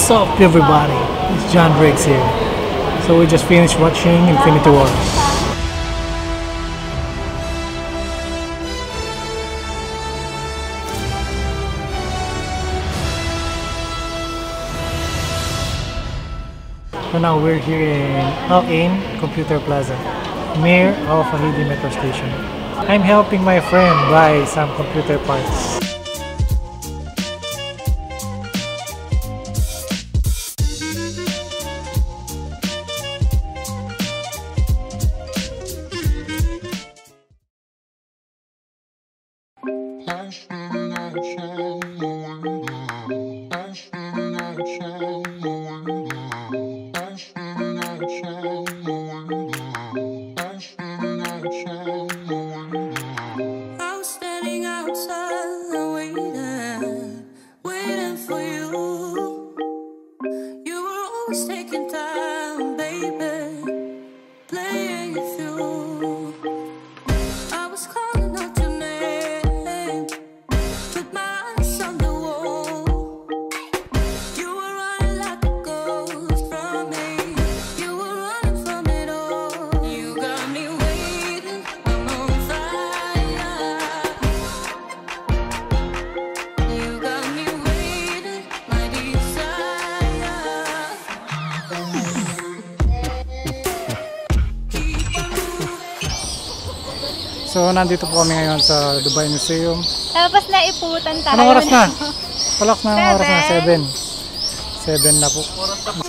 What's up everybody? It's John Briggs here. So we just finished watching Infinity War. So now we're here in Computer Plaza, near Fahidi Metro Station. I'm helping my friend buy some computer parts. Taking time, baby, playing it through. I was calling out your name, with my eyes on the wall. You were running like a ghost from me. You were running from it all. You got me waiting, I'm on fire. You got me waiting, my desire. So nandito po kami ngayon sa Dubai Museum. Tapos naiputan tayo. Anong oras na? Palak na, oras na, 7 na po.